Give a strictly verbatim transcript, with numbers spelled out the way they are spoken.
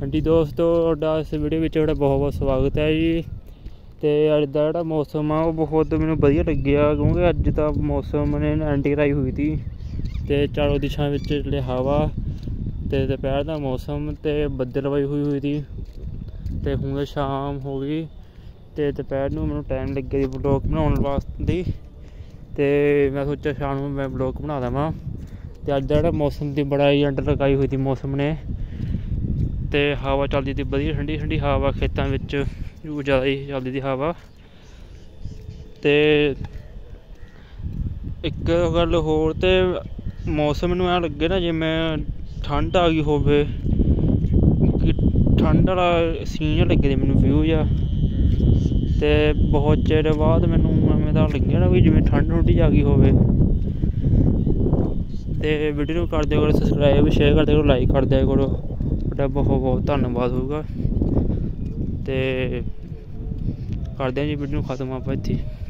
ਹਾਂਜੀ ਦੋਸਤੋ, ਤੁਹਾਡਾ ਇਸ ਵੀਡੀਓ ਵਿੱਚ ਤੁਹਾਡਾ ਬਹੁਤ ਬਹੁਤ ਸਵਾਗਤ ਹੈ ਜੀ। ਅਤੇ ਅੱਜ ਦਾ ਜਿਹੜਾ ਮੌਸਮ ਆ ਉਹ ਬਹੁਤ ਮੈਨੂੰ ਵਧੀਆ ਲੱਗਿਆ, ਕਿਉਂਕਿ ਅੱਜ ਦਾ ਮੌਸਮ ਨੇ ਐਂਟੀ ਕਰਾਈ ਹੋਈ ਸੀ ਅਤੇ ਚਾਰੋਂ ਦਿਸ਼ਾ ਵਿੱਚ ਜਿਹੜੇ ਹਵਾ ਅਤੇ ਦੁਪਹਿਰ ਦਾ ਮੌਸਮ ਅਤੇ ਬੱਦਲਵਾਈ ਹੋਈ ਹੋਈ ਸੀ। ਅਤੇ ਹੁਣ ਸ਼ਾਮ ਹੋ ਗਈ ਅਤੇ ਦੁਪਹਿਰ ਨੂੰ ਮੈਨੂੰ ਟਾਈਮ ਲੱਗਿਆ ਸੀ ਵਲੋਗ ਬਣਾਉਣ ਵਾਸਤੇ, ਅਤੇ ਮੈਂ ਸੋਚਿਆ ਸ਼ਾਮ ਨੂੰ ਮੈਂ ਵਲੋਗ ਬਣਾ ਦੇਵਾਂ। ਅਤੇ ਅੱਜ ਦਾ ਜਿਹੜਾ ਮੌਸਮ ਦੀ ਬੜਾ ਹੀ ਅੰਡਰ ਲਗਾਈ ਹੋਈ ਸੀ ਮੌਸਮ ਨੇ, ਅਤੇ ਹਵਾ ਚੱਲਦੀ ਤੀ ਵਧੀਆ, ਠੰਡੀ ਠੰਡੀ ਹਵਾ ਖੇਤਾਂ ਵਿੱਚ ਜ਼ਿਆਦਾ ਹੀ ਚੱਲਦੀ ਤੀ ਹਵਾ। ਅਤੇ ਇੱਕ ਗੱਲ ਹੋਰ, ਤਾਂ ਮੌਸਮ ਮੈਨੂੰ ਐਂ ਲੱਗੇ ਨਾ ਜਿਵੇਂ ਠੰਡ ਆ ਗਈ ਹੋਵੇ, ਕਿ ਠੰਡ ਵਾਲਾ ਸੀਨ ਜਿਹਾ ਲੱਗੇ ਮੈਨੂੰ ਵਿਊ ਜਿਹਾ। ਅਤੇ ਬਹੁਤ ਚਿਰ ਬਾਅਦ ਮੈਨੂੰ ਐਵੇਂ ਦਾ ਲੱਗਿਆ ਨਾ ਵੀ ਜਿਵੇਂ ਠੰਡ ਠੁੰਡੀ ਆ ਗਈ ਹੋਵੇ। ਅਤੇ ਵੀਡੀਓ ਨੂੰ ਕਰ ਦਿਆ ਕਰੋ ਸਬਸਕ੍ਰਾਈਬ, ਸ਼ੇਅਰ ਕਰ ਦਿਆ ਕਰੋ, ਲਾਈਕ ਕਰ ਦਿਆ ਕਰੋ, ਤੁਹਾਡਾ ਬਹੁਤ ਬਹੁਤ ਧੰਨਵਾਦ ਹੋਊਗਾ। ਅਤੇ ਕਰਦੇ ਹਾਂ ਜੀ ਵੀਡੀਓ ਨੂੰ ਖਤਮ ਆਪਾਂ ਇੱਥੇ।